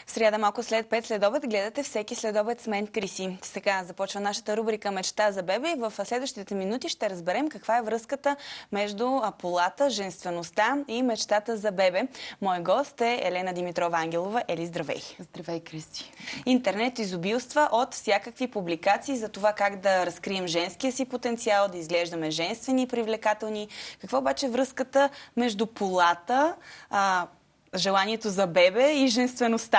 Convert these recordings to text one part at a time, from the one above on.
Сряда малко след 5 следобед гледате всеки следобед с мен, Криси. Сега започва нашата рубрика Мечта за бебе и в следващите минути ще разберем каква е връзката между полата, женствеността и мечтата за бебе. Мой гост е Елена Димитрова-Ангелова. Ели, здравей! Здравей, Криси! Интернет изобилства от всякакви публикации за това как да разкрием женския си потенциал, да изглеждаме женствени и привлекателни. Каква обаче е връзката между полата, желанието за бебе и женствеността?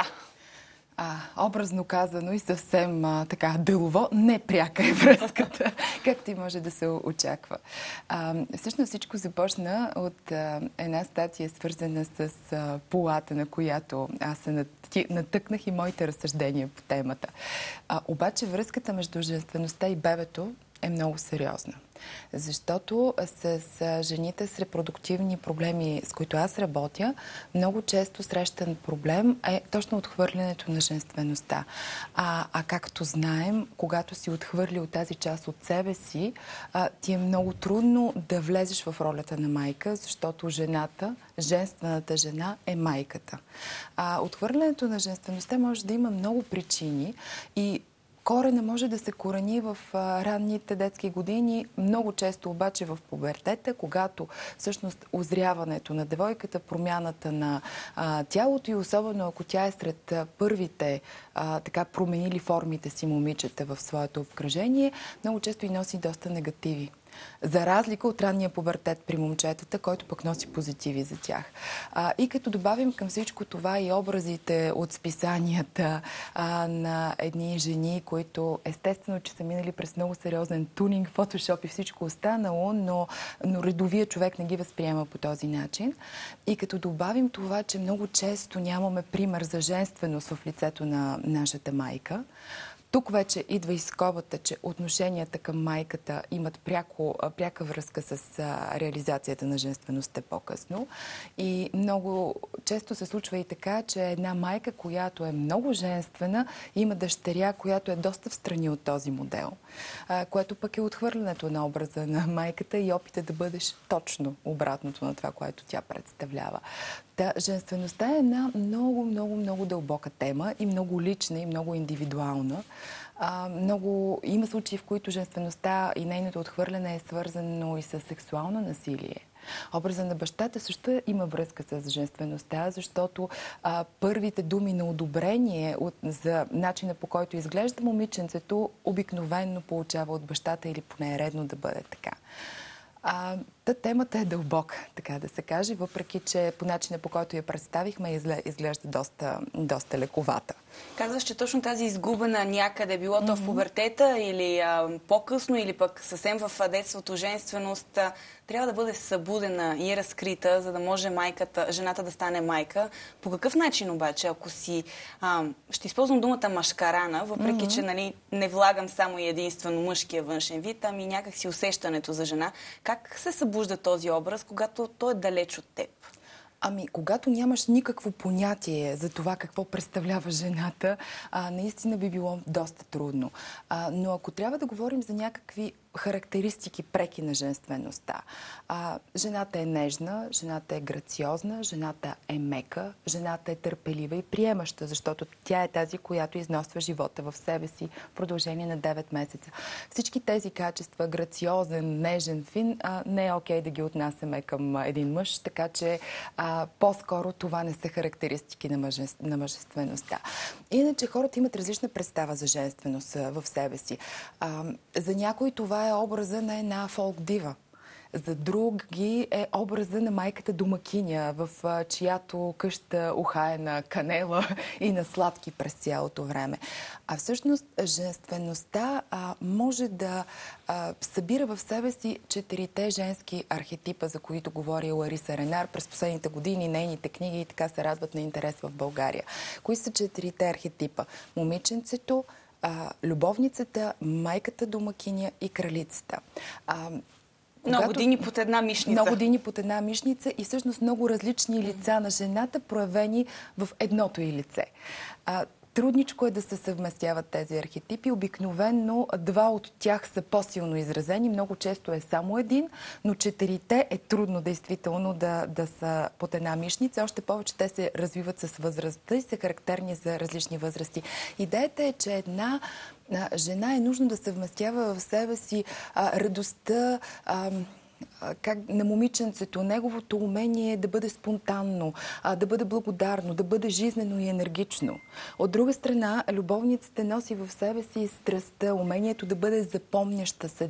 Образно казано и съвсем така делово, непряка е връзката, както и може да се очаква. Всъщност всичко започна от една статия, свързана с полата, на която аз се натъкнах и моите разсъждения по темата. Обаче връзката между женствеността и бебето е много сериозна. Защото с жените с репродуктивни проблеми, с които аз работя, много често срещан проблем е точно отхвърлянето на женствеността. Както знаем, когато си отхвърлил тази част от себе си, ти е много трудно да влезеш в ролята на майка, защото женствената жена е майката. Отхвърлянето на женствеността може да има много причини и корена може да се корени в ранните детски години, много често обаче в пубертета, когато всъщност озряването на девойката, промяната на тялото и особено ако тя е сред първите така променили формите си момичета в своето обкръжение, много често и носи доста негативи. За разлика от ранния пубертет при момчетата, който пък носи позитиви за тях. И като добавим към всичко това и образите от списанията на едни жени, които естествено, че са минали през много сериозен тунинг, фотошоп и всичко останало, но редовия човек не ги възприема по този начин. И като добавим това, че много често нямаме пример за женственост в лицето на нашата майка, тук вече идва и скобата, че отношенията към майката имат пряка връзка с реализацията на женствеността по-късно. И много често се случва и така, че една майка, която е много женствена, има дъщеря, която е доста встрани от този модел, което пък е отхвърлянето на образа на майката и опита да бъдеш точно обратното на това, което тя представлява. Женствеността е една много дълбока тема и много лична и много индивидуална. Има случаи, в които женствеността и нейното отхвърляне е свързано и с сексуално насилие. Образа на бащата също има връзка с женствеността, защото първите думи на одобрение за начина, по който изглежда момиченцето, обикновенно получава от бащата или поне е редно да бъде така. Темата е дълбока, така да се каже, въпреки че по начина, по който я представихме, изглежда доста лековата. Казваш, че точно тази изгубена някъде, било то в пубертета или по-късно, или пък съвсем в детството женственост, трябва да бъде събудена и разкрита, за да може жената да стане майка. По какъв начин обаче, ако ще използвам думата машкарана, въпреки че не влагам само и единствено мъжкия външен вид, ами някак си усещането за жена, как се събужда този образ, когато той е далеч от теб? Когато нямаш никакво понятие за това какво представлява жената, наистина би било доста трудно. Но ако трябва да говорим за някакви характеристики преки на женствеността. Жената е нежна, жената е грациозна, жената е мека, жената е търпелива и приемаща, защото тя е тази, която износва живота в себе си в продължение на 9 месеца. Всички тези качества, грациозен, нежен, фин, не е окей да ги отнасяме към един мъж, така че по-скоро това не са характеристики на мъжествеността. Иначе хората имат различна представа за женственост в себе си. За някой това е образа на една фолк дива. За други е образа на майката домакиня, в чиято къща ухае на канела и на сладки през цялото време. Всъщност женствеността може да събира в себе си 4-те женски архетипа, за които говори Лариса Ренар през последните години, нейните книги и така се радват на интерес в България. Кои са 4-те архетипа? Момиченцето, любовницата, майката домакиня и кралицата. Много години под една мишница. Много години под една мишница и всъщност много различни лица на жената, проявени в едното й лице. Трудничко е да се съвместяват тези архетипи. Обикновено два от тях са по-силно изразени. Много често е само един, но четирите е трудно действително да са под една мишница. Още повече те се развиват с възрастта и са характерни за различни възрасти. Идеята е, че една жена е нужно да съвместява в себе си радостта, на момиченцето, неговото умение да бъде спонтанно, да бъде благодарно, да бъде жизнено и енергично. От друга страна, любовницата носи в себе си страстта, умението да бъде запомняща се,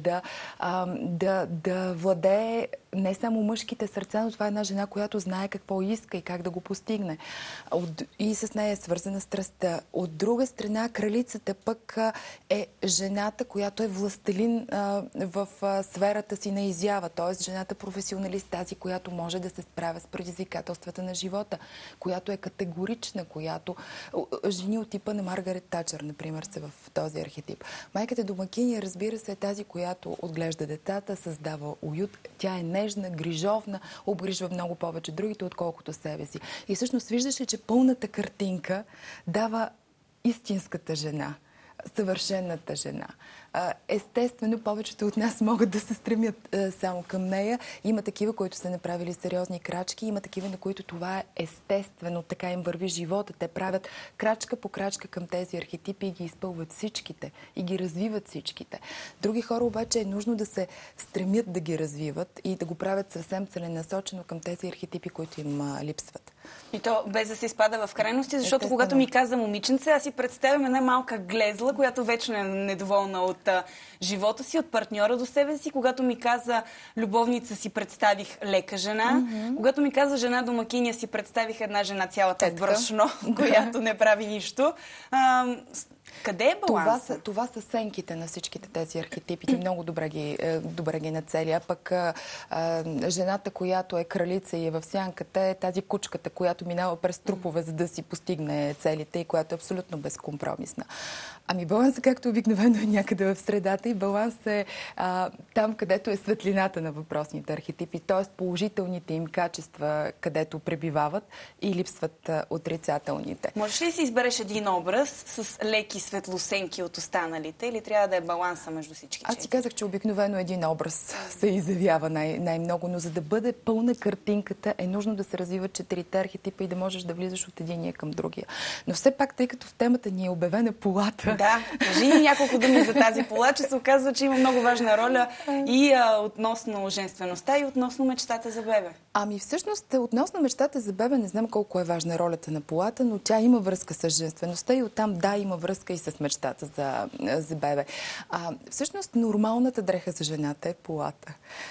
да владее не само мъжките сърца, но това е една жена, която знае какво иска и как да го постигне. И с нея е свързана страстта. От друга страна, кралицата пък е жената, която е властелин в сферата си на изява, т.е. жената професионалист, тази, която може да се справя с предизвикателствата на живота, която е категорична, която жени от типа на Маргарет Тачър, например, са в този архетип. Майката домакиня, разбира се, е тази, която отглежда децата, създава уют. Тя е нежна, грижовна, обгрижва много повече другите, отколкото себе си. И всъщност виждаше, че пълната картинка дава истинската жена, съвършената жена. Естествено, повечето от нас могат да се стремят само към нея. Има такива, които са направили сериозни крачки, има такива, на които това е естествено, така им върви живота. Те правят крачка по крачка към тези архетипи и ги изпълват всичките, и ги развиват всичките. Други хора обаче е нужно да се стремят да ги развиват и да го правят съвсем целенасочено към тези архетипи, които им липсват. И то без да се изпада в крайности, защото когато ми каза момиченце, аз си представям една малка глезла, която вечно е недоволна от живота си, от партньора до себе си. Когато ми каза любовница, си представих лека жена. Когато ми каза жена домакиня, си представих една жена цялата в брашно, която не прави нищо. Къде е балансът? Това са сенките на всичките тези архетипи. Ти много добре ги нацели. А пък жената, която е кралица и е в сянката, е тази кучката, която минава през трупове, за да си постигне целите и която е абсолютно безкомпромисна. Ами балансът, както обикновено, е някъде в средата и балансът е там, където е светлината на въпросните архетипи, т.е. положителните им качества, където пребивават и липсват отрицателните. Можеш ли си избереш един образ с леки светлосенки от останалите или трябва да е баланса между всички? Аз ти казах, че обикновено един образ се изявява най-много, но за да бъде пълна картинката е нужно да се развиват четирите архетипа и да можеш да влизаш от единия към другия. Но все пак, тъй като в темата ни е обявена полата. Да, кажи няколко думи за тази пола, че се оказва, че има много важна роля и относно женствеността и относно мечтата за бебе. Ами всъщност, относно мечтата за бебе, не знам колко е важна ролята на полата, но тя има връзка с женствеността и оттам има връзка и с мечтата за бебе. Всъщност, нормалната дреха за жената е полата.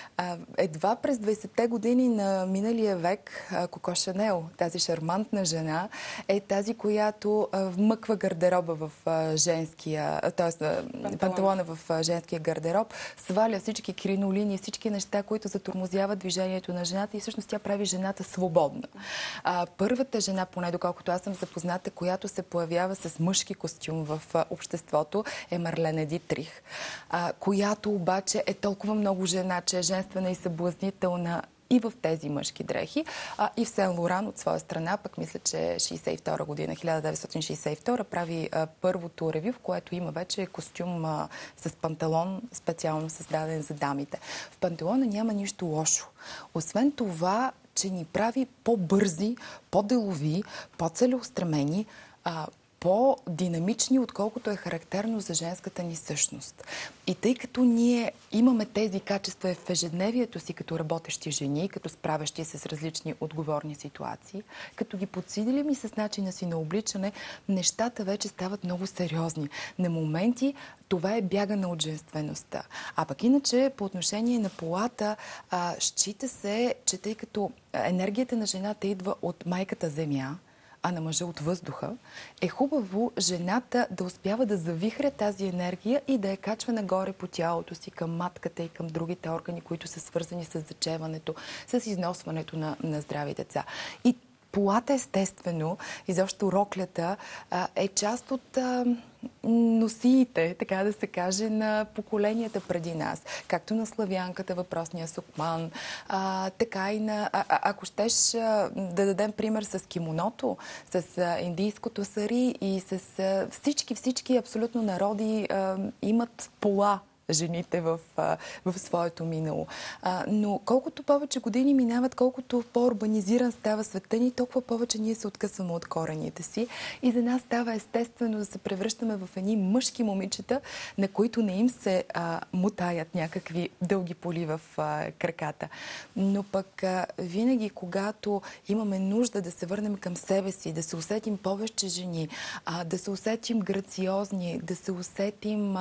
Едва през 20-те години на миналия век Коко Шанел, тази шармантна жена, е тази, която вмъква гардероба в женския, т.е. панталона в женския гардероб, сваля всички кринолини, всички неща, които затормозяват движението на жената и всъщност тя прави жената свободна. Първата жена, поне доколкото аз съм запозната, която се появява с мъжки костюм в обществото, е Марлене Дитрих, която обаче е толкова много жена, че е женствена и съблазнителна и в тези мъжки дрехи. И в Сен Лоран от своя страна, пък мисля, че 1962 година, 1962 прави първото ревю, в което има вече костюм с панталон, специално създаден за дамите. В панталона няма нищо лошо. Освен това, че ни прави по-бързи, по-делови, по-целеустремени, по-динамични, отколкото е характерно за женската ни същност. И тъй като ние имаме тези качества в ежедневието си като работещи жени, като справящи се с различни отговорни ситуации, като ги подсилим и с начина си на обличане, нещата вече стават много сериозни. На моменти това е бягане от женствеността. А пък иначе, по отношение на полата, счита се, че тъй като енергията на жената идва от майката земя, а на мъжа от въздуха, е хубаво жената да успява да завихря тази енергия и да я качва нагоре по тялото си, към матката и към другите органи, които са свързани с зачеването, с износването на здрави деца. И полата естествено, изобщо роклята, е част от носиите, така да се каже, на поколенията преди нас. Както на славянката, въпросния сукман, така и на... Ако щеш да дадем пример с кимоното, с индийското сари и с всички абсолютно народи имат пола жените в своето минало. Но колкото повече години минават, колкото по-урбанизиран става света ни, толкова повече ние се откъсваме от корените си. И за нас става естествено да се превръщаме в едни мъжки момичета, на които не им се мутаят някакви дълги поли в краката. Но пък винаги, когато имаме нужда да се върнем към себе си, да се усетим повече жени, да се усетим грациозни, да се усетим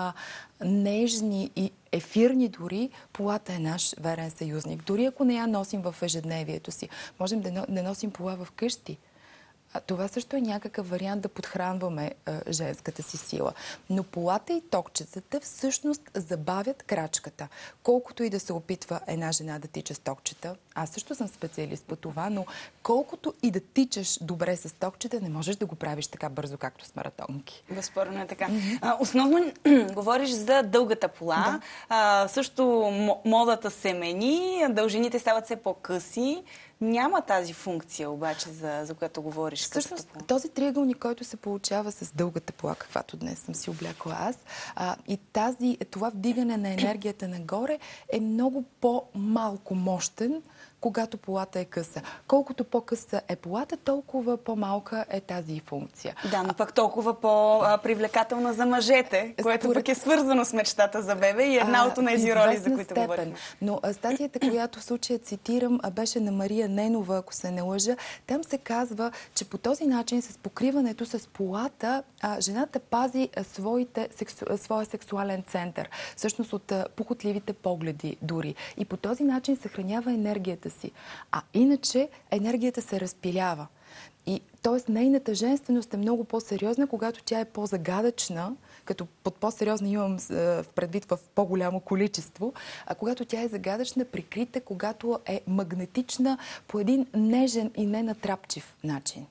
нежни и ефирни дори, полата е наш верен съюзник. Дори ако не я носим в ежедневието си, можем да носим пола в къщи. Това също е някакъв вариант да подхранваме женската си сила. Но полата и токчетата всъщност забавят крачката. Колкото и да се опитва една жена да тича с токчета, аз също съм специалист по това, но колкото и да тичаш добре с токчета, не можеш да го правиш така бързо, както с маратонки. Безспорно е така. Основно говориш за дългата пола. Да. Също модата се мени, дължините стават все по-къси. Няма тази функция обаче, за която говориш. Всъщност, този триъгълник, който се получава с дългата пола, каквато днес съм си облякла аз, и това вдигане на енергията нагоре е много по-малко мощен, когато полата е къса. Колкото по-къса е полата, толкова по-малка е тази функция. Да, но пък толкова по-привлекателна за мъжете, което пък е свързано с мечтата за бебе и една от тези роли, за които говорим. Но статията, която в случая цитирам, беше на Мария Ненова, ако се не лъжа. Там се казва, че по този начин, с покриването с полата, жената пази своя сексуален център. Всъщност от похотливите погледи дори. И по този начин съхранява енергията си. А иначе енергията се разпилява. И т.е. нейната женственост е много по-сериозна, когато тя е по-загадъчна, като под по-сериозно имам в предвид в по-голямо количество, а когато тя е загадъчна, прикрита, когато е магнетична по един нежен и ненатрапчив начин.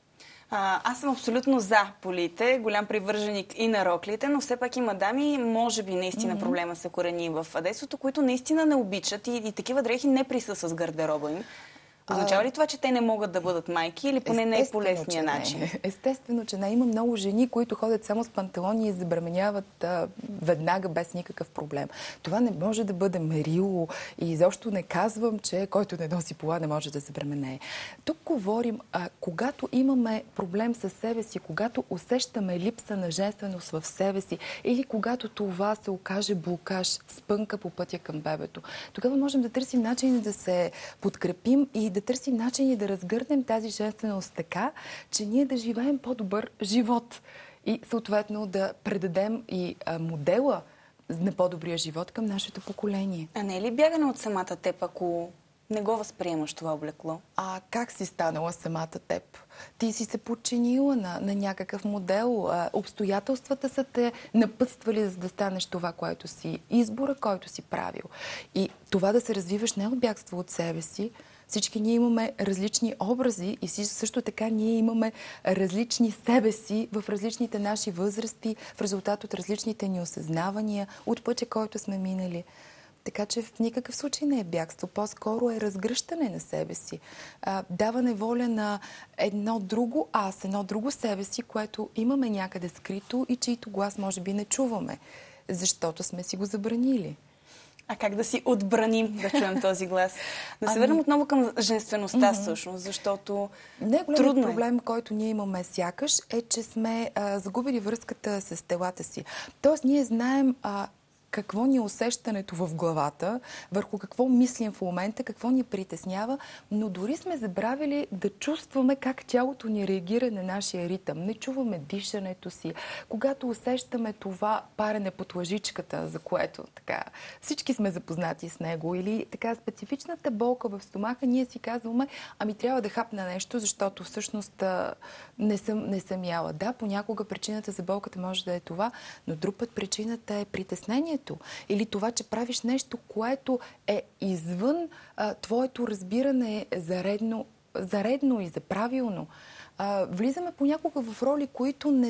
Аз съм абсолютно за полите, голям привърженик и на роклите, но все пак има дами, може би наистина проблема се корени в детството, които наистина не обичат и такива дрехи не присъстват с гардероба им. Означава ли това, че те не могат да бъдат майки или поне не е по лесния начин? Естествено, че не. Има много жени, които ходят само с панталони и забременяват веднага без никакъв проблем. Това не може да бъде мерило и изобщо не казвам, че който не носи пола не може да забременее. Тук говорим, когато имаме проблем със себе си, когато усещаме липса на женственост в себе си или когато това се окаже блокаж, спънка по пътя към бебето, тогава можем да търсим начини да се подкрепим и да търсим начини да разгърнем тази женственост така, че ние да живеем по-добър живот и съответно да предадем и модела на по-добрия живот към нашето поколение. А не е ли бягане от самата теб, ако не го възприемаш това облекло? А как си станала самата теб? Ти си се подчинила на някакъв модел. Обстоятелствата са те напътствали, за да станеш това, което си, избора, който си правил. И това да се развиваш не от бягство от себе си. Всички ние имаме различни образи и също така ние имаме различни себе си в различните наши възрасти, в резултат от различните ни осъзнавания, от пътя, който сме минали. Така че в никакъв случай не е бягство. По-скоро е разгръщане на себе си. Даване воля на едно друго аз, едно друго себе си, което имаме някъде скрито и чийто глас може би не чуваме, защото сме си го забранили. А как да си отбраним да чуем този глас? Да се върнем отново към женствеността всъщност, защото най-големият проблем, който ние имаме сякаш, е, че сме загубили връзката с телата си. Тоест ние знаем какво ни е усещането в главата, върху какво мислим в момента, какво ни притеснява, но дори сме забравили да чувстваме как тялото ни реагира на нашия ритъм. Не чуваме дишането си. Когато усещаме това парене под лъжичката, за което така всички сме запознати с него, или така специфичната болка в стомаха, ние си казваме, ами трябва да хапна нещо, защото всъщност не съм яла. Да, понякога причината за болката може да е това, но друг път причината е притеснението. Или това, че правиш нещо, което е извън твоето разбиране за редно за редно и за правилно. Влизаме понякога в роли, които не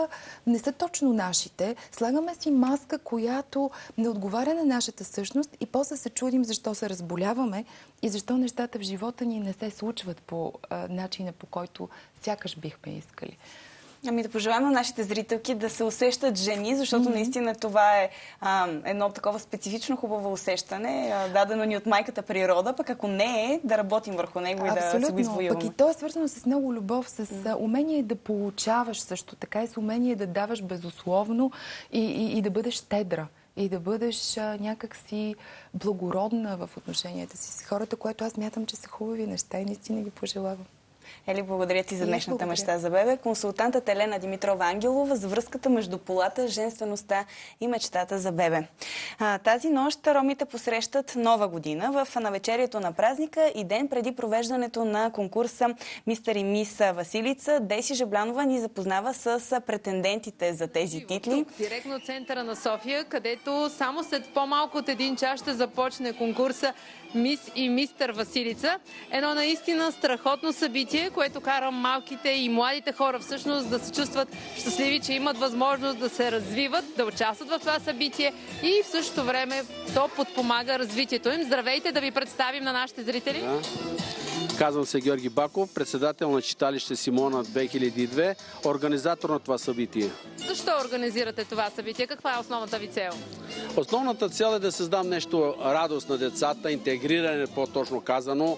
са точно нашите. Слагаме си маска, която не отговаря на нашата същност и после се чудим защо се разболяваме и защо нещата в живота ни не се случват по начина, по който сякаш бихме искали. Ами да пожелаем на нашите зрителки да се усещат жени, защото наистина това е едно такова специфично хубаво усещане, дадено ни от майката природа, пък ако не е, да работим върху него и да се го извоюваме. Пък и то е свързано с много любов, с умение да получаваш също така и с умение да даваш безусловно и да бъдеш щедра. И да бъдеш някакси благородна в отношенията си с хората, което аз мятам, че са хубави неща и наистина ги пожелавам. Ели, благодаря ти за днешната мечта за бебе. Консултантът Елена Димитрова-Ангелова за връзката между полата, женствеността и мечтата за бебе. Тази нощ ромите посрещат Нова година в навечерието на празника и ден преди провеждането на конкурса Мистер и Мис Василица. Деси Жаблянова ни запознава с претендентите за тези титли. Тук, директно от центъра на София, където само след по-малко от един час ще започне конкурса Мис и Мистер Василица. Едно наистина страхотно събитие, което кара малките и младите хора всъщност да се чувстват щастливи, че имат възможност да се развиват, да участват в това събитие и в същото време то подпомага развитието им. Здравейте, да ви представим на нашите зрители. Да. Казвам се Георги Баков, председател на читалище Симона 2002, организатор на това събитие. Защо организирате това събитие? Каква е основната ви цел? Основната цел е да създам нещо радост на децата, интегриране, по-точно казано.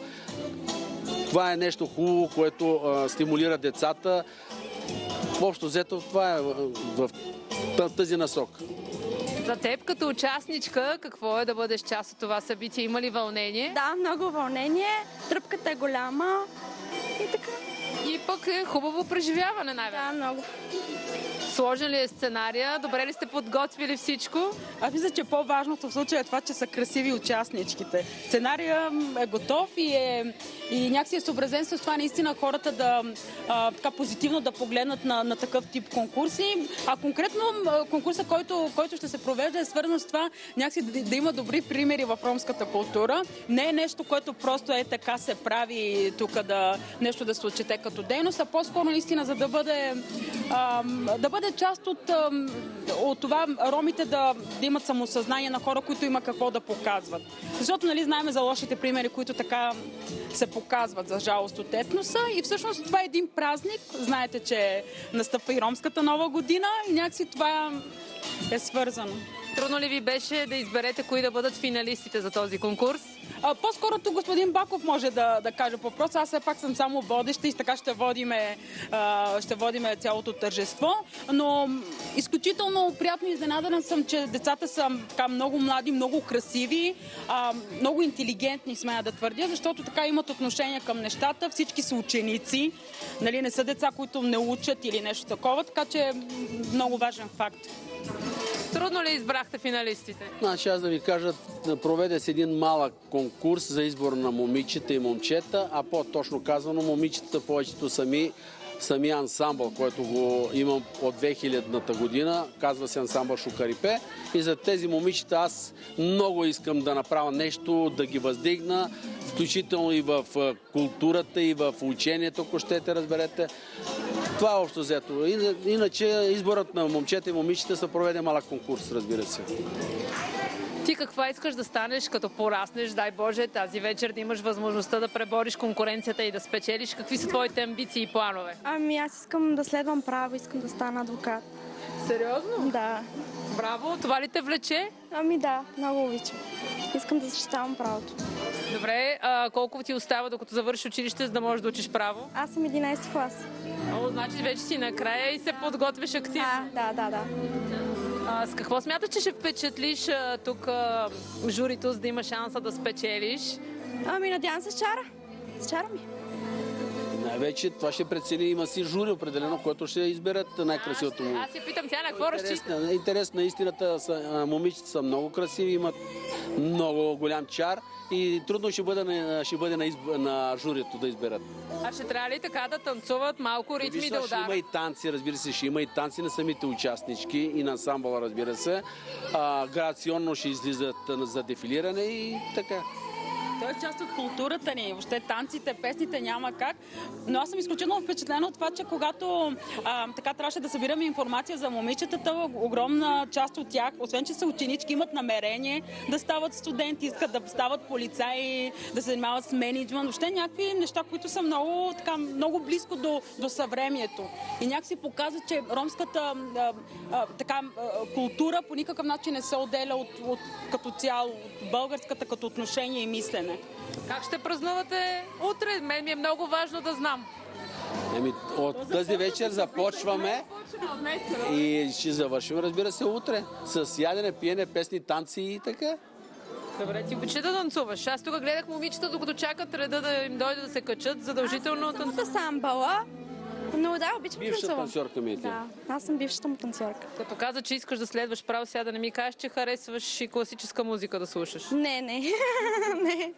Това е нещо хубаво, което стимулира децата. Общо взето това е в тази насока. За теб като участничка, какво е да бъдеш част от това събитие? Има ли вълнение? Да, много вълнение. Тръпката е голяма и така. И пък е хубаво преживяване най-вече. Да, много. Сложен ли е сценария? Добре ли сте подготвили всичко? Аз мисля, че по-важното в случая е това, че са красиви участничките. Сценария е готов и някакси е съобразен с това наистина хората да така позитивно да погледнат на такъв тип конкурси. А конкретно конкурса, който ще се провежда, е свързан с това някакси да има добри примери в ромската култура. Не е нещо, което просто е така се прави тук нещо да се отчете като дейност, а по-скоро наистина за да бъде част от това ромите да имат самосъзнание на хора, които има какво да показват. Защото, нали, знаем за лошите примери, които така се показват за жалост от етноса и всъщност това е един празник. Знаете, че настъпва и ромската нова година и някакси това е свързано. Трудно ли ви беше да изберете кои да бъдат финалистите за този конкурс? По-скоро тук господин Баков може да каже по въпроса. Аз все пак съм само водеща и така ще водиме цялото тържество. Но изключително приятно изненадана съм, че децата са така много млади, много красиви, много интелигентни, смея да твърдя, защото така имат отношение към нещата. Всички са ученици, нали, не са деца, които не учат или нещо такова, така че е много важен факт. Трудно ли избрахте финалистите? Значи аз да ви кажа, проведе се един малък конкурс за избор на момичета и момчета, а по-точно казано момичета повечето самия ансамбъл, който го имам от 2000-та година, казва се ансамбъл Шукарипе. И за тези момичета аз много искам да направя нещо, да ги въздигна, включително и в културата, и в учението, ако щете, разберете. Това е общо взето. Иначе изборът на момчета и момичета се проведе малък конкурс, разбира се. Ти каква искаш да станеш, като пораснеш, дай Боже, тази вечер да имаш възможността да пребориш конкуренцията и да спечелиш? Какви са твоите амбиции и планове? Ами аз искам да следвам право, искам да стана адвокат. Сериозно? Да. Браво! Това ли те влече? Ами да, много обичам. Искам да защитавам правото. Добре, колко ти остава докато завършиш училище, за да можеш да учиш право? Аз съм 11 клас. О, значи вече си накрая и се подготвяш активно. Да. С какво смяташ, че ще впечатлиш тук журито, за да има шанса да спечелиш? Ами надявам се с чара. С чара ми. Най-вече това ще прецени, има си жури определено, което ще изберат най-красивото му. Аз я питам тя на какво разчита. Интерес на истината, момичета са много красиви, имат много голям чар и трудно ще бъде на журито да изберат. А ще трябва ли така да танцуват малко ритми да ударят? Ще има и танци, разбира се, ще има и танци на самите участнички и на ансамбъла, разбира се. Грационно ще излизат за дефилиране и така. Той е част от културата ни. Въобще танците, песните няма как. Но аз съм изключително впечатлена от това, че когато така трябваше да събираме информация за момичетата, огромна част от тях, освен че са ученички, имат намерение да стават студенти, искат да стават полицаи, да се занимават с менеджмент. Въобще някакви неща, които са много близко до съвремието. И някакси показва, че ромската култура по никакъв начин не се отделя от като цяло, от българската като отношение и мислене. Как ще празнувате утре? Мен ми е много важно да знам. От тази вечер започваме и ще завършим, разбира се, утре. С ядене, пиене, песни, танци и така. Добре, ти обичаш да танцуваш. Аз тук гледах момичета, докато чакат реда да им дойде да се качат, задължително танцуват. Самбала. Но да, обичам да Бивша танцувам. танцорка ми е тя. Да, аз съм бившата му танцорка. Като каза, че искаш да следваш право, сега да не ми кажеш, че харесваш и класическа музика да слушаш. Не. Не.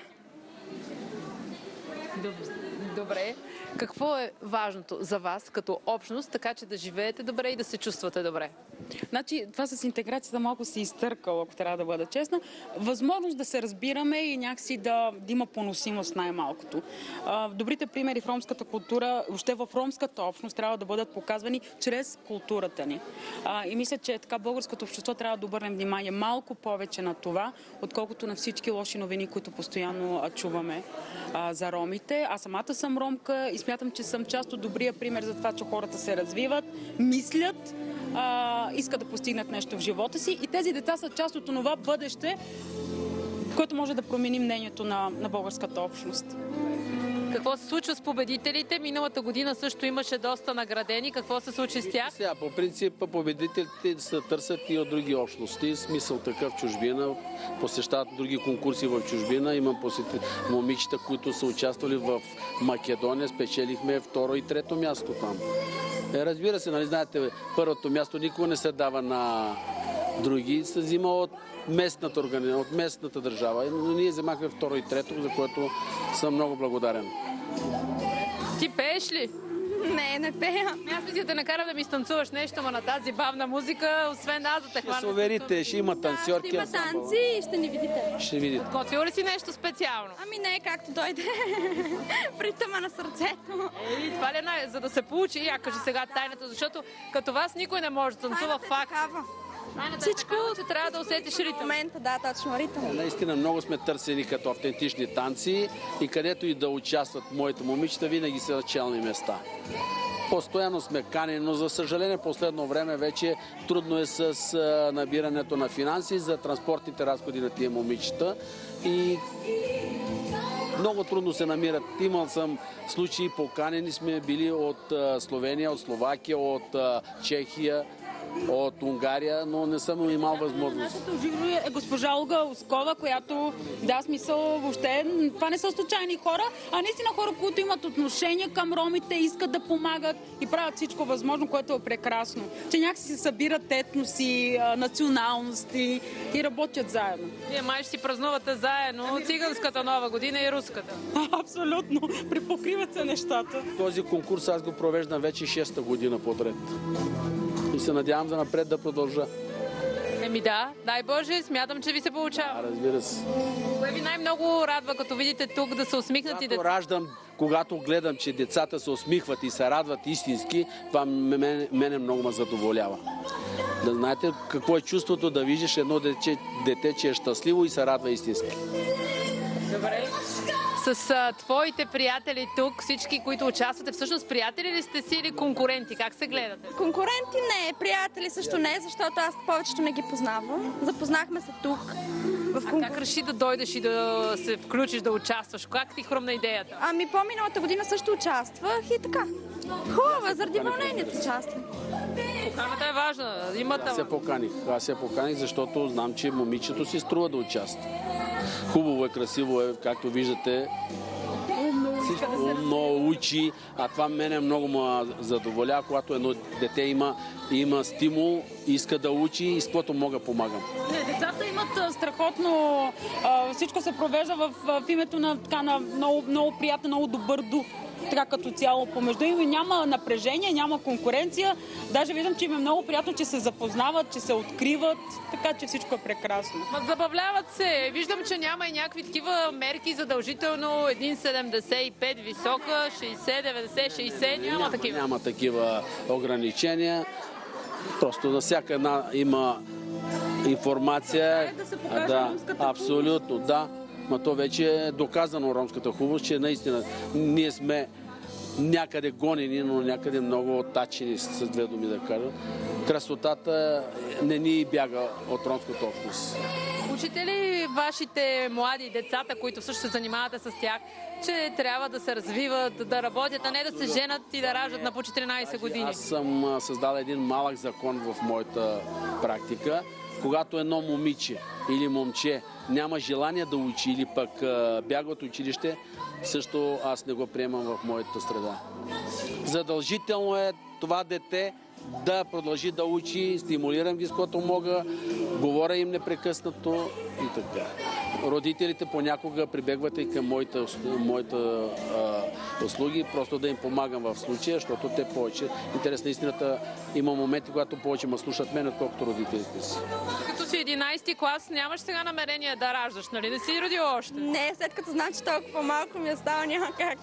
Добре. Какво е важното за вас като общност, така че да живеете добре и да се чувствате добре? Значи, това с интеграцията малко се изтъркало, ако трябва да бъда честна. Възможност да се разбираме и някакси да има поносимост най-малкото. Добрите примери в ромската култура, въобще в ромската общност, трябва да бъдат показвани чрез културата ни. И мисля, че така българското общество трябва да обърнем внимание малко повече на това, отколкото на всички лоши новини, които постоянно чуваме за ромите. Аз самата съм ромка и смятам, че съм част от добрия пример за това, че хората се развиват, мислят, искат да постигнат нещо в живота си и тези деца са част от това бъдеще, което може да промени мнението на българската общност. Какво се случва с победителите? Миналата година също имаше доста наградени. Какво се случи с тях? Сега, по принцип, победителите се търсят и от други общности. Смисъл такъв чужбина. Посещават други конкурси в чужбина. Имам момичета, които са участвали в Македония. Спечелихме второ и трето място там. Разбира се, нали знаете, първото място никога не се дава на други. Се взима от местната организация, от местната държава. Но ние вземахме второ и трето, за което съм много благодарен. Ти пееш ли? Не пея. Аз мисля да накарам да ми станцуваш нещо, на тази бавна музика, освен аз да те хвана. Ще се уверите, ще има танцорки. Ще има танци и ще ни видите. Ще видите. Готвил ли си нещо специално? Ами не, както дойде. Притъма на сърцето. Това ли е за да се получи? Я кажи сега тайната, защото като вас никой не може да танцува факт. Всичко, че трябва да усетиш ритъм. В момента, да, точно ритъм. Наистина много сме търсени като автентични танци и където и да участват моите момичета, винаги са на челни места. Постоянно сме канени, но за съжаление последно време вече трудно е с набирането на финанси за транспортните разходи на тия момичета и много трудно се намират. Имал съм случаи, поканени сме били от Словения, от Словакия, от Чехия, от Унгария, но не съм имал възможност. Нашата жюри е госпожа Олга Оскова, която смисъл въобще, това не са случайни хора, а наистина хора, които имат отношение към ромите, искат да помагат и правят всичко възможно, което е прекрасно. Че някакси се събират етноси, националности и работят заедно. Вие май ще си празнувате заедно циганската нова година и руската. Абсолютно. Припокриват се нещата. Този конкурс аз го провеждам вече 6-та година подред. И се надявам за напред да продължа. Да, дай Боже, смятам, че ви се получава. Разбира се. Кое ви най-много радва, като видите тук да се усмихнат и деца? Когато гледам, че децата се усмихват и се радват истински, това мене много ме задоволява. Да знаете какво е чувството да виждаш едно дете, че е щастливо и се радва истински. Добре. С твоите приятели тук, всички, които участвате, всъщност приятели ли сте си или конкуренти? Как се гледате? Конкуренти не, приятели също не, защото аз повечето не ги познавам. Запознахме се тук. Как реши да дойдеш и да се включиш, да участваш? Как ти хрумна идеята? Ами по-миналата година също участвах и така. Хубава, заради вълнението участвам. Поканата е важна. Аз се поканих, защото знам, че момичето си струва да участва. Хубаво е, красиво е, както виждате. Много учи, а това мене много ме задоволява, когато едно дете има стимул, иска да учи и с което мога помагам. Децата имат страхотно, всичко се провежда в името на много приятен, много добър дух. така като цяло помежду им и няма напрежение, няма конкуренция. Даже виждам, че им е много приятно, че се запознават, че се откриват, така че всичко е прекрасно. Забавляват се. Виждам, че няма и някакви такива мерки задължително. 1,75 висока, 60, 90, 60. Няма такива. Няма такива ограничения. Просто на всяка една има информация. Да се покаже ромската абсолютно, да. Но то вече е доказано ромската хубост, че наистина ние сме някъде гонени, но някъде много оттачени, с две думи да кажа. Красотата не ни бяга от ромската общност. Учите ли вашите млади децата, които също се занимавате с тях, че трябва да се развиват, да работят, а не да се женат и да раждат на по 14 години? Аз съм създал един малък закон в моята практика. Когато едно момиче или момче няма желание да учи или пък бяга от училище, също аз не го приемам в моята среда. Задължително е това дете да продължи да учи, стимулирам ги с което мога, говоря им непрекъснато и така. Родителите понякога прибегват и към моите услуги, просто да им помагам в случая, защото те повече, интересна истината, има моменти, когато повече ме слушат мен, отколкото родителите си. Като си 11 клас, нямаш сега намерение да раждаш, нали? Не си родил още? Не, след като знам, че толкова малко ми остава, няма как.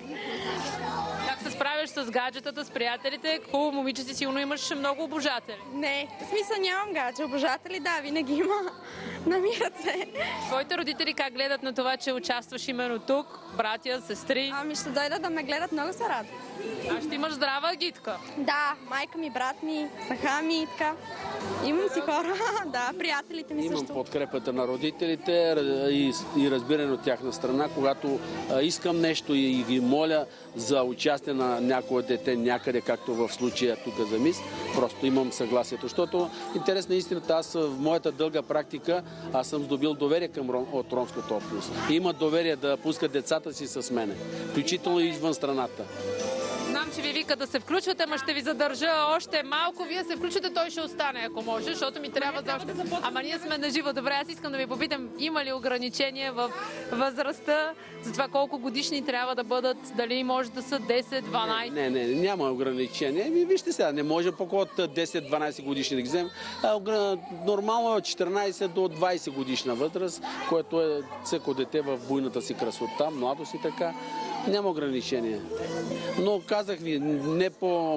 Как се справяш с гаджетата, с приятелите? Хубаво момиче си, сигурно имаш много обожатели. Не, в смисъл нямам гадже. Обожатели, да, винаги има. Намират се. Твоите родители как гледат на това, че участваш именно тук? Братя, сестри? Ами ще дойдат да ме гледат, много се радват. А ще имаш здрава агитка. Да, майка ми, брат ми, саха ми и така. Имам си хора, да, приятелите ми Имам също. подкрепата на родителите и разбиране от тяхна страна, когато искам нещо и ги моля за участие на някое дете някъде, както в случая тук за МИС, просто имам съгласието. Защото интересна истината, аз в моята дълга практика, аз съм здобил доверие от ромската общност. И имат доверие да пускат децата си с мене, включително и извън страната. Знам, че ви вика да се включвате, ама ще ви задържа още малко. Вие се включвате, той ще остане, ако може, защото ми трябва за още. Ама ние сме на живо. Добре, аз искам да ви попитам, има ли ограничения в възрастта за това колко годишни трябва да бъдат? Дали може да са 10, 12? Не, няма ограничения. Вижте сега, не може по-от 10-12 годишни да ги вземем. Нормално е от 14 до 20 годишна възраст, което е всеко дете в буйната си красота, младост и така. Няма ограничения. Но казах ви, не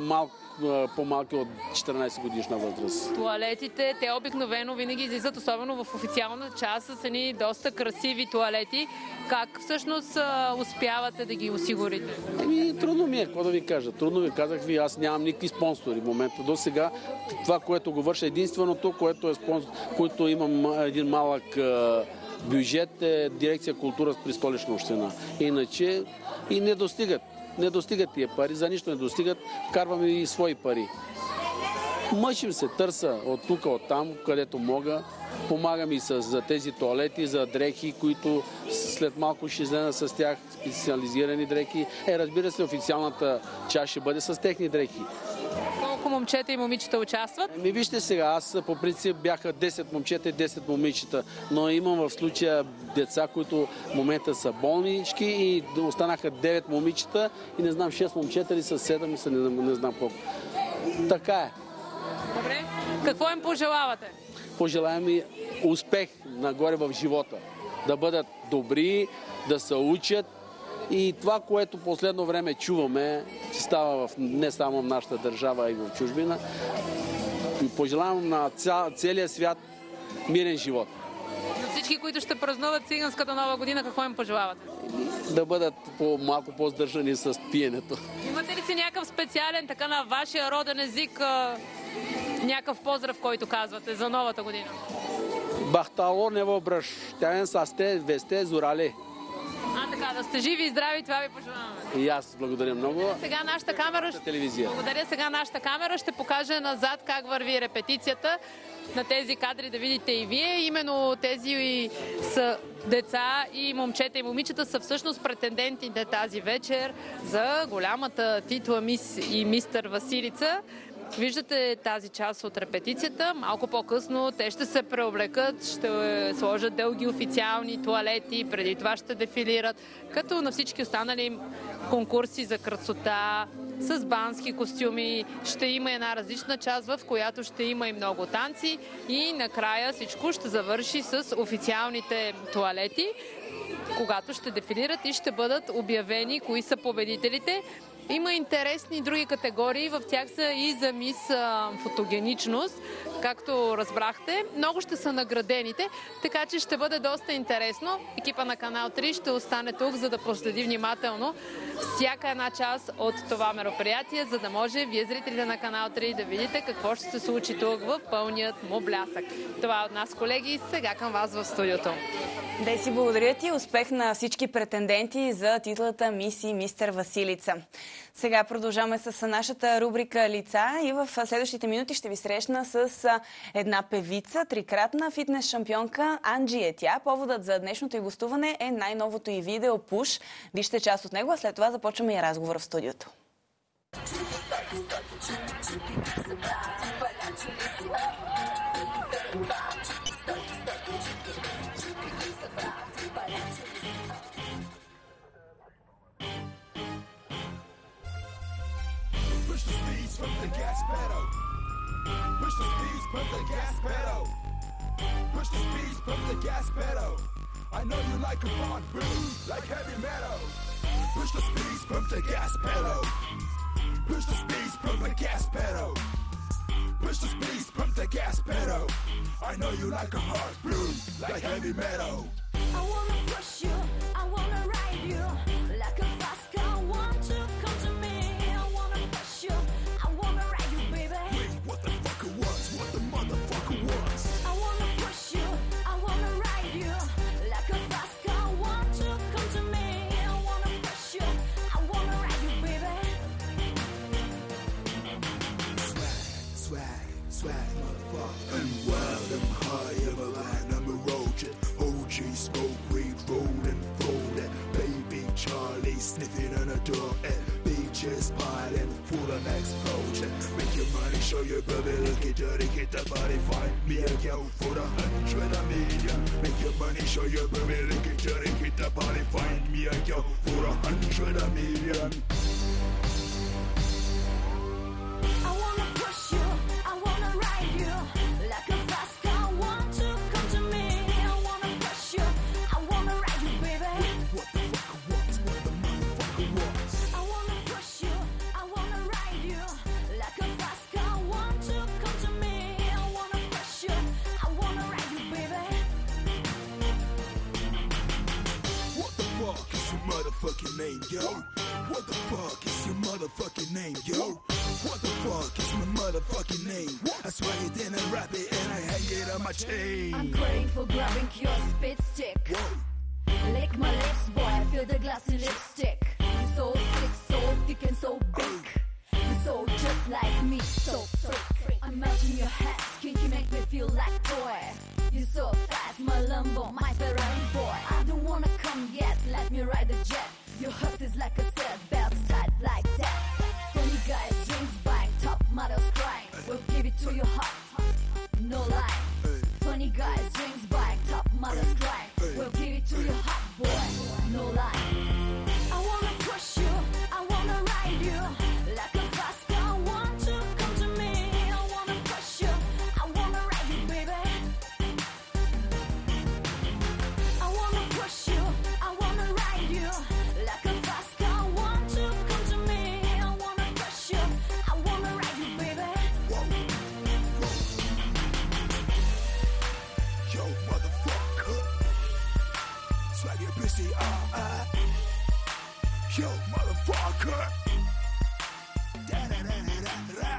по-малки от 14 годишна възраст. Туалетите, те обикновено винаги излизат, особено в официалната част, с едни доста красиви туалети. Как всъщност успявате да ги осигурите? Трудно ми е, какво да ви кажа. Трудно ви казах ви, аз нямам никакви спонсори в момента. До сега това, което го върша, единственото, което е спонсор, което имам един малък бюджет, е дирекция култура при Столична община. Иначе и не достигат. Не достигат тия пари, за нищо не достигат, вкарваме и свои пари. Мъчим се, търса от тук, от там, където мога. Помагам и за тези туалети, за дрехи, които след малко ще излезна с тях, специализирани дрехи. Разбира се, официалната част ще бъде с техни дрехи. Колко момчета и момичета участват? Вижте сега, аз по принцип бяха 10 момчета и 10 момичета, но имам в случая деца, които в момента са болнички и останаха 9 момичета и не знам 6 момчета или са 7, не знам колко. Така е. Добре. Какво им пожелавате? Пожелаем и успех нагоре в живота. Да бъдат добри, да се учат и това, което последно време чуваме, че става не само в нашата държава, а и в чужбина. Пожелавам на целия свят мирен живот. На всички, които ще празнуват циганската нова година, какво им пожелавате? Да бъдат малко по-здържани с пиенето. Имате ли си някакъв специален, така на вашия роден език, някакъв поздрав, който казвате за новата година? Бахтало не въбръж, тяен састе, весте, зурале. Така, да сте живи и здрави, това ви пожелаваме. И аз благодаря много. Сега нашата камера... Телевизия. Благодаря. Сега нашата камера ще покаже назад как върви репетицията. На тези кадри да видите и вие. Именно тези са деца и момчета и момичета са всъщност претендентите тази вечер за голямата титла Мис и мистър Василица. Виждате тази част от репетицията. Малко по-късно те ще се преоблекат, ще сложат дълги официални тоалети, преди това ще дефилират, като на всички останали конкурси за красота, с бански костюми. Ще има една различна част, в която ще има и много танци и накрая всичко ще завърши с официалните тоалети, когато ще дефилират и ще бъдат обявени кои са победителите. Има интересни други категории, в тях са и за мис фотогеничност, както разбрахте. Много ще са наградените, така че ще бъде доста интересно. Екипа на Канал 3 ще остане тук, за да проследи внимателно всяка една част от това мероприятие, за да може вие, зрителите на Канал 3, да видите какво ще се случи тук в пълният му блясък. Това е от нас, колеги. Сега към вас в студиото. Деси, благодаря ти. Успех на всички претенденти за титлата Мис и мистер Василица. Сега продължаваме с нашата рубрика Лица и в следващите минути ще ви срещна с една певица, трикратна фитнес шампионка. Анджи е тя. Поводът за днешното й гостуване е най-новото й видео Пуш. Вижте част от него, а след това започваме и разговор в студиото. Push the speeds from the gas pedal. Push the speeds from the gas pedal. Push the speeds from the gas pedal. I know you like a hard groove, like heavy metal. Push the speeds from the gas pedal. Push the speeds from the gas pedal. Push the speeds from the gas pedal. I know you like a hard groove, like heavy metal. I wanna push you, I wanna ride you like a fast car. Want to come to me? I wanna push you, I wanna ride you, baby. Wait, what the fucker wants? What the motherfucker wants? I wanna push you, I wanna ride you like a fast car. Want to come to me? I wanna push you, I wanna ride you, baby. Swag, swag, motherfucker. And wild and high, I'm a man, I'm a roach. OG smoke weed, rollin', rollin'. Baby Charlie sniffing on a door. And bitches piling full of explosion. Make your money, show your brother, look it dirty, get the body, find me a girl for the 100 million. Make your money, show your brother, look it dirty, get the body, find me a girl for 100 million. I wanna push you, I wanna ride you like a fast car. Want to come to me? I wanna push you, I wanna ride you, baby. What the fucker wants? What the motherfucker wants? I wanna push you, I wanna ride you like a fast car. Want to come to me? I wanna push you, I wanna ride you, baby. What the fuck is your motherfucking name, yo? What the fuck is your motherfucking name, yo? What the fuck is my motherfucking name? I swear you didn't rap it and I hang it on my chain. I'm craving for grabbing your spit stick. Whoa. Lick my lips, boy, I feel the glassy lipstick. You're so sick, so thick and so big. You're so just like me, so freak. I'm melting your head, kinky make me feel like toy. You're so fast, my Lambo, my Ferrari boy. I don't wanna come yet, let me ride the jet. Your heart is like a set, belts tight like that. Funny guys, drinks buying, top models crying. We'll give it to your heart, no lie. Funny guys, drinks buying, top models crying. We'll give it to your heart, boy, no lie. I wanna push you, I wanna ride you like a fast car. Want to come to me? I wanna push you, I wanna ride you, baby. I wanna push you, I wanna ride you like a fast car. Want to come to me? I wanna push you, I wanna ride you, baby. Yo, motherfucker. Swag your pussy, Yo, motherfucker. Da-da-da-da-da-da.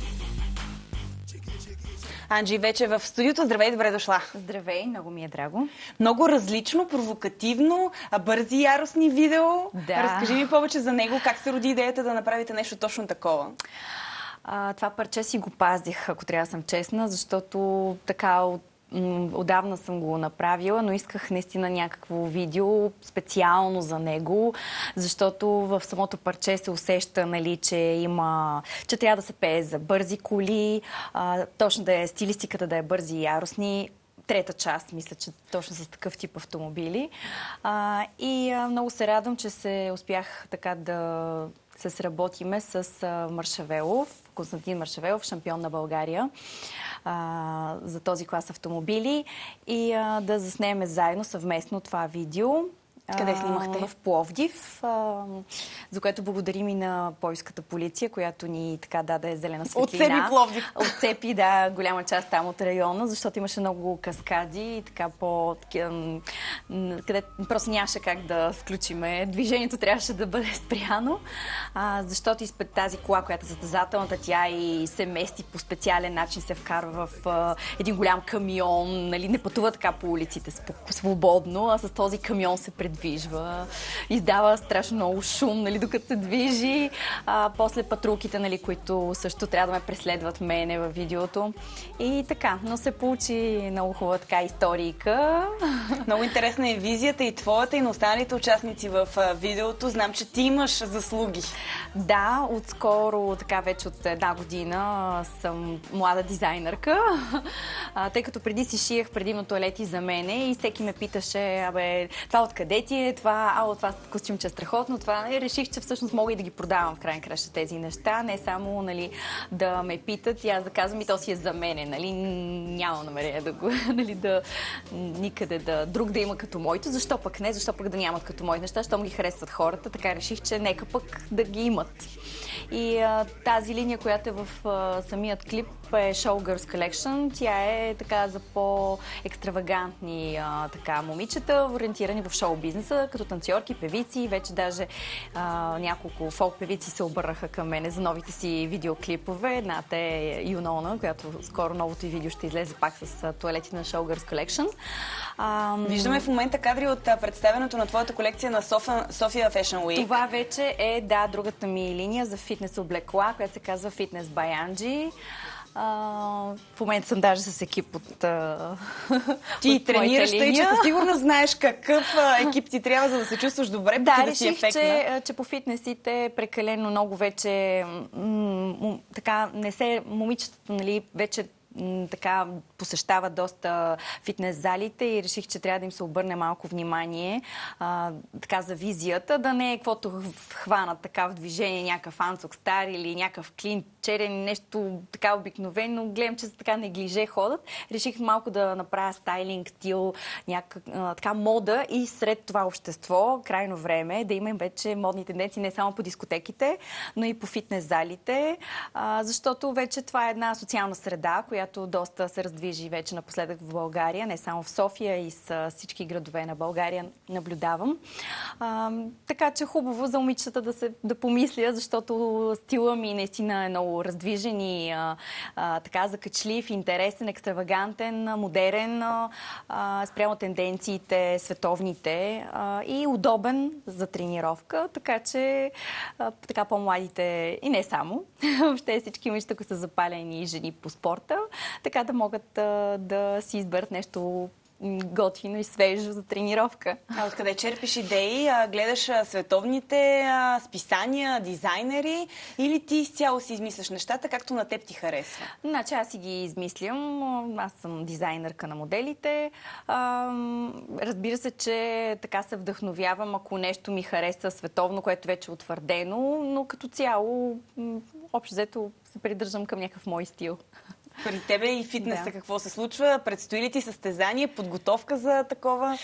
Анджи вече в студиото. Здравей, добре дошла. Здравей, много ми е драго. Много различно, провокативно, бързи, яростни видео. Да. Разкажи ми повече за него. Как се роди идеята да направите нещо точно такова? Това парче си го пазих, ако трябва да съм честна, защото така отдавна съм го направила, но исках наистина някакво видео специално за него, защото в самото парче се усеща, нали, че трябва да се пее за бързи коли, точно да е стилистиката да е бързи и яростни. Трета част, мисля, че точно с такъв тип автомобили. Много се радвам, че се успях така да се сработиме с Маршавелов, Константин Маршавелов, шампион на България за този клас автомобили и да заснеме заедно съвместно това видео. Къде снимахте? В Пловдив, за което благодарим и на Пловдивската полиция, която ни така даде зелена светлина. Отцепи Пловдив. Отцепи, да, голяма част там от района, защото имаше много каскади и така къде просто нямаше как да включиме. Движението трябваше да бъде спряно, защото изпред тази кола, която е състезателната, тя и се мести по специален начин, се вкарва в един голям камион, нали, не пътува така по улиците свободно, а с този камион се предвижва, издава страшно много шум, нали, докато се движи. После патрулките, нали, които също трябва да ме преследват мене във видеото. И така, но се получи много хубава така историйка. Много интересна е визията и твоята, и на останалите участници в видеото. Знам, че ти имаш заслуги. Да, отскоро, така вече от една година съм млада дизайнерка, тъй като преди си шиех предимно тоалети за мене и всеки ме питаше, това откъде ти е, това костюмче е страхотно, това. И реших, че всъщност мога и да ги продавам в крайна краща тези неща, не само, нали, да ме питат и аз да казвам и то си е за мене, нали, нямам намерение да го, нали, никъде друг да има като моето, защо пък не, защо пък да нямат като моите неща, щом ги харесват хората, така реших, че нека пък да ги имат. И тази линия, която е в самият клип, е Showgirls Collection. Тя е така за по-екстравагантни момичета, ориентирани в шоу-бизнеса, като танцорки, певици. Вече даже няколко фолк-певици се обърнаха към мене за новите си видеоклипове. Едната е Юнона, която скоро новото й видео ще излезе пак с туалети на Showgirls Collection. Виждаме в момента кадри от представянето на твоята колекция на София Fashion Week. Това вече е, другата ми линия за фитнес облекла, която се казва Fitness by Angie. В момента съм даже с екип от Ти тренираш, тъй че със сигурност знаеш какъв екип ти трябва, за да се чувстваш добре, да си ефектна. Да, че по фитнесите прекалено много вече така не се момичетата, нали, вече така посещават доста фитнес залите и реших, че трябва да им се обърне малко внимание така за визията, да не е каквото хванат така в движение някакъв Ансок Стар или някакъв клин черен, нещо така обикновено. Гледам, че са така неглиже ходят. Реших малко да направя стайлинг, стил, така мода и сред това общество, крайно време, да има вече модни тенденции не само по дискотеките, но и по фитнес залите, защото вече това е една социална среда, която доста се раздвижи вече напоследък в България, не само в София, и с всички градове на България наблюдавам. Така че хубаво за момичетата да помисля, защото стила ми наистина е много раздвижен и така закачлив, интересен, екстравагантен, модерен, спрямо тенденциите, световните и удобен за тренировка, така че така по-младите и не само, въобще всички момичета, които са запалени жени по спорта, така да могат да си изберат нещо готино и свежо за тренировка. А откъде черпиш идеи? Гледаш световните списания, дизайнери или ти изцяло си измисляш нещата, както на теб ти харесва? Значи аз си ги измислям. Аз съм дизайнерка на моделите. Разбира се, че така се вдъхновявам, ако нещо ми хареса световно, което вече е утвърдено, но като цяло общо взето се придържам към някакъв мой стил. При тебе и фитнеса какво се случва? Предстои ли ти състезание, подготовка за такова?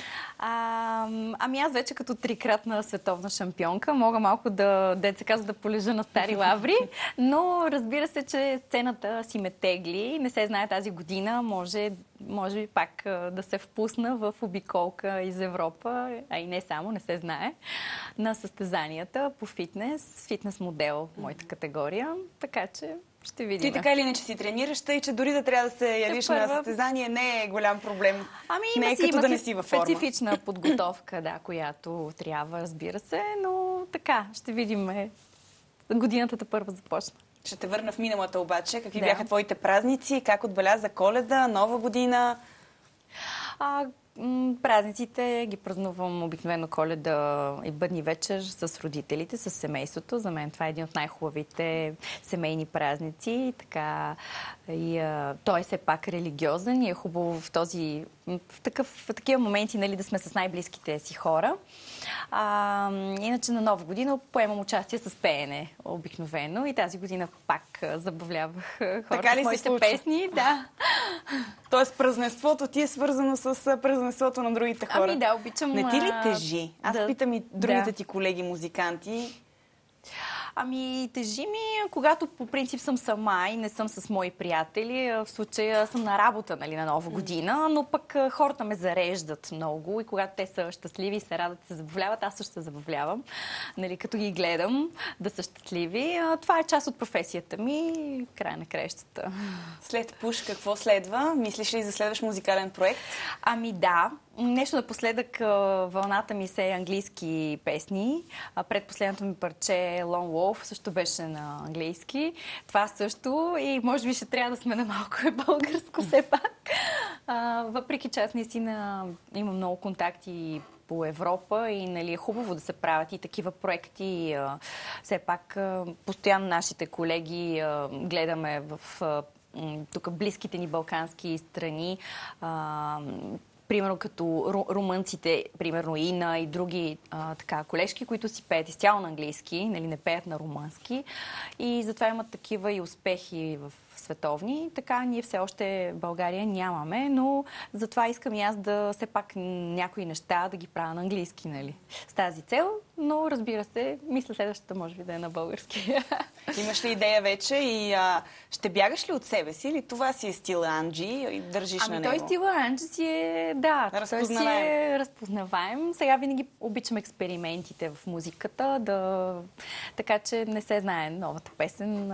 Ами аз вече като трикратна световна шампионка мога малко да полежа на стари лаври, но разбира се, че сцената си ме тегли. Не се знае тази година, може би пак да се впусна в обиколка из Европа, а и не само, не се знае, на състезанията по фитнес модел, моята категория. Така че ще видим. Ти така или иначе си тренираш, тъй че дори да трябва да се явиш на състезание, не е голям проблем. Ами има да не си във форма. Специфична подготовка, която трябва, разбира се, но така, ще видим. Годината първа започна. Ще те върна в миналата обаче. Какви бяха твоите празници? Как отбеляза Коледа, Нова година? Празниците ги празнувам обикновено Коледа и Бъдни вечер с родителите, с семейството. За мен това е един от най-хубавите семейни празници. Така, той е все пак религиозен и е хубаво в такива моменти, нали, да сме с най-близките си хора. Иначе на Нова година поемам участие с пеене обикновено и тази година пак забавлявах хората с моите песни. Да. Тоест празненството ти е свързано с празненството на другите хора. Ами да, обичам... Не ти ли тежи? Аз питам и другите ти колеги музиканти. Ами, тежи ми, когато по принцип съм сама и не съм с мои приятели. В случая съм на работа, нали, на Нова година, но пък хората ме зареждат много и когато те са щастливи и се радват, се забавляват, аз също се забавлявам, нали, като ги гледам да са щастливи. Това е част от професията ми, край на краищата. След Пуш, какво следва? Мислиш ли за следващ музикален проект? Ами да. Нещо напоследък вълната ми се английски песни. Предпоследното ми парче Lone Wolf също беше на английски. Това също и може би ще трябва да сме на малко българско все пак. Въпреки че аз наистина имам много контакти по Европа и, нали, е хубаво да се правят и такива проекти. Все пак постоянно нашите колеги гледаме в тук близките ни балкански страни. Примерно като румънците, примерно Ина и други колежки, които си пеят изцяло на английски, нали, не пеят на румънски. И затова имат такива и успехи в световни. Така ние все още в България нямаме, но затова искам и аз да все пак някои неща да ги правя на английски, нали, с тази цел. Но разбира се, мисля следващата може би да е на български. Имаш ли идея вече и ще бягаш ли от себе си или това си е стила Анджи и държиш на него? Той стила Анджи си е, да, разпознаваем. Той си е разпознаваем. Сега винаги обичам експериментите в музиката, така че не се знае новата песен.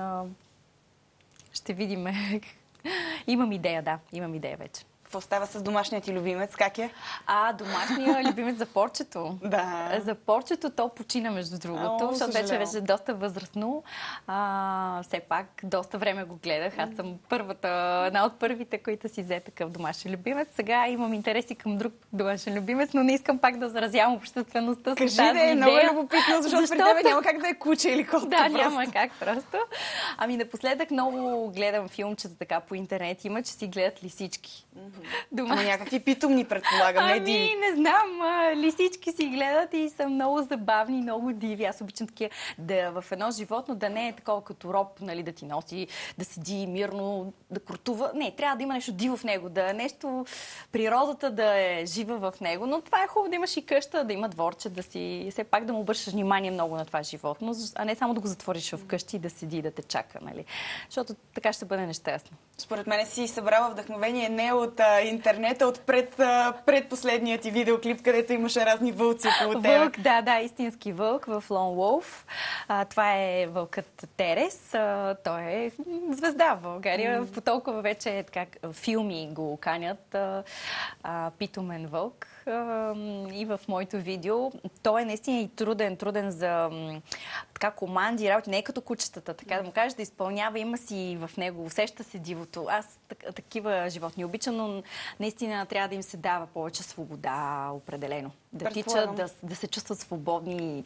Ще видим. Имам идея вече. Какво става с домашният ти любимец? Как е? Домашният любимец за порчето. Да. За порчето то почина, между другото, защото вече беше доста възрастно. Все пак доста време го гледах. Аз съм една от първите, които си взе такъв домашен любимец. Сега имам интереси към друг домашен любимец, но не искам пак да заразявам обществеността с тази идея. Кажи, много е любопитно, защото при тебе няма как да е куче или котка. Да, няма как просто. Напоследък много гледам филмчета така по интернет. Има, че си гледат лисички. Ама някакви питомни, предполагам, не диви. Не знам. Лисички си гледат и са много забавни, много диви. Аз обичам такива в едно животно да не е такова като роб, нали, да ти носи, да седи мирно, да крутува. Не, трябва да има нещо диво в него, да е нещо, природата да е жива в него. Но това е хубаво да имаш и къща, да има дворче, да си все пак да му обръщаш внимание много на това животно, а не само да го затвориш в къщи и да седи и да те чака, нали. Защото така ще бъде нещастно. Според мен си събрала вдъхновение не от интернета, от предпоследният ти видеоклип, където имаше разни вълци около теб. Вълк, да, истински вълк в Lone Wolf. Това е вълкът Терес. Той е звезда в България. По толкова вече филми го канят. Питомен вълк. И в моето видео. Той е наистина и труден за команди, работи. Не е като кучетата, така да му кажеш да изпълнява. Има си в него, усеща се дивото. Аз такива животни обичам, но наистина трябва да им се дава повече свобода, определено. Да тичат, да се чувстват свободни,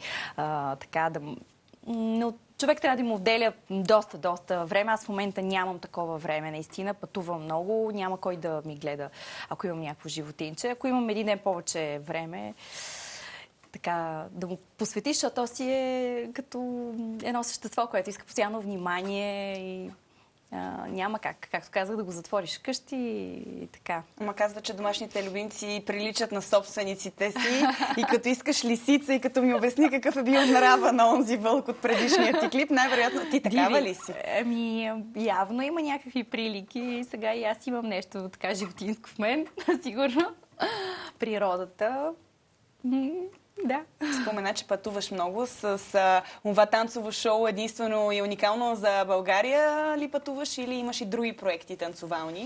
но човек трябва да им отделя доста време. Аз в момента нямам такова време, наистина. Пътувам много, няма кой да ми гледа, ако имам някакво животинче. Ако имам един ден повече време, така да му посветиш, защото то си е като едно същество, което иска постоянно внимание и няма как, както казах, да го затвориш вкъщи и така. Ама казва, че домашните любимци приличат на собствениците си и като искаш лисица и като ми обясни какъв е бил нрава на онзи вълк от предишния ти клип, най-вероятно ти такава ли си? Явно има някакви прилики. Сега и аз имам нещо така животинско в мен, сигурно. Природата. Да. Спомена, че пътуваш много с това танцово шоу единствено и уникално за България ли пътуваш или имаш и други проекти танцовални?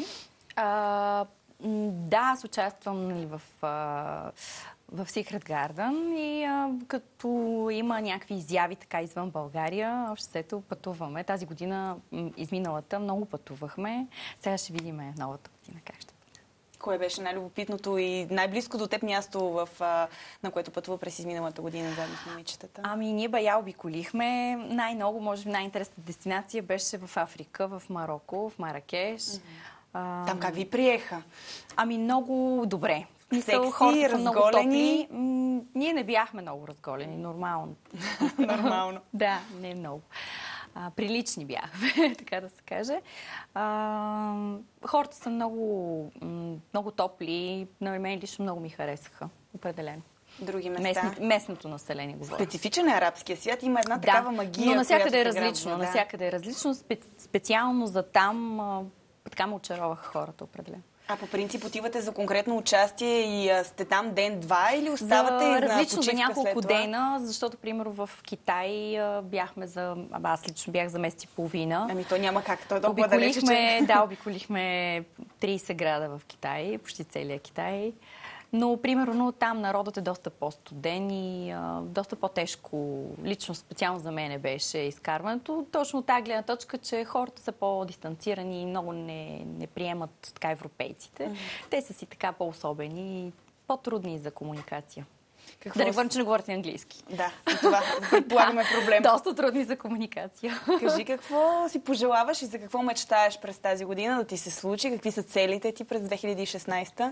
Да, аз участвам в Secret Garden и като има някакви изяви така извън България, общо взето пътуваме. Тази година, изминалата, много пътувахме. Сега ще видим новата година как ще бъде. Кое беше най-любопитното и най-близко до теб място, на което пътува през изминалата година заедно с момичетата? Ами, ние бая обиколихме. Най-много, може би, най-интересната дестинация беше в Африка, в Марокко, в Маракеш. Там как ви приеха? Ами, много добре. Секси, хората са много разголени? топли. Ние не бяхме много разголени, нормално. Нормално. Да, не много. Прилични бяхме, така да се каже. Хората са много топли. На мен лично много ми харесаха. Определено. Други места? Местното население, говоря. Специфичен е арабския свят. Има една такава магия, но навсякъде е която различно. грабва, да. Навсякъде е различно. Специално за там така ме очароваха хората, определено. А по принцип отивате за конкретно участие и сте там ден-два или оставате и на различно за почивка няколко след това? дена, защото, примерно, в Китай бяхме аз лично бях за месец и половина. Ами то няма как, той толкова далече, че... Да, обиколихме 30 града в Китай, почти целия Китай. Но, примерно, там народът е доста по-студен и доста по-тежко, лично специално за мен беше изкарването. Точно от тази гледна точка, че хората са по-дистанцирани и много не приемат така европейците. Те са си така по-особени и по-трудни за комуникация. Да не говорим, че не говорите английски. Да, това предполагаме проблем. Доста трудни за комуникация. Кажи, какво си пожелаваш и за какво мечтаеш през тази година да ти се случи? Какви са целите ти през 2016-та?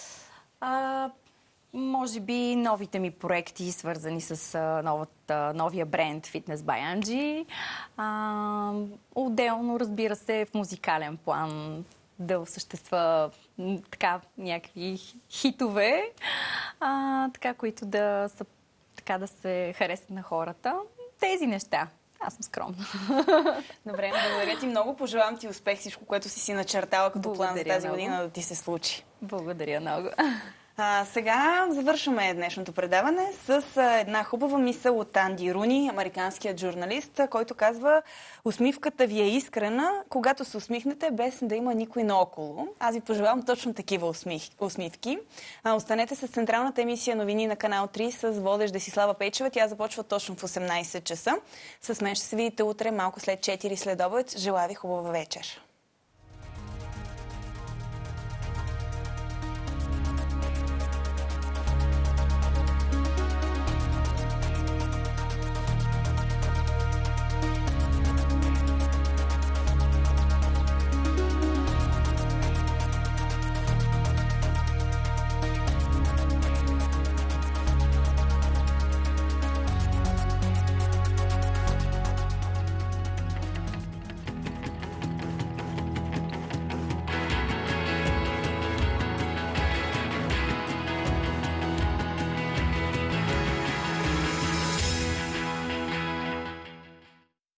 Може би новите ми проекти, свързани с новия бренд Fitness by Angie. Отделно, разбира се, в музикален план да осъществя така някакви хитове, така, които да се харесат на хората. Тези неща. Аз съм скромна. Добре, благодаря ти много. Пожелавам ти успех, всичко, което си начертала като план за тази година да ти се случи. Благодаря много. Сега завършваме днешното предаване с една хубава мисъл от Анди Руни, американският журналист, който казва: усмивката ви е искрена, когато се усмихнете, без да има никой наоколо. Аз ви пожелавам точно такива усмивки. Останете с централната емисия новини на канал 3 с водещ Десислава Пейчева. Тя започва точно в 18 часа. С мен ще се видите утре малко след 4 следобед. Желая ви хубава вечер.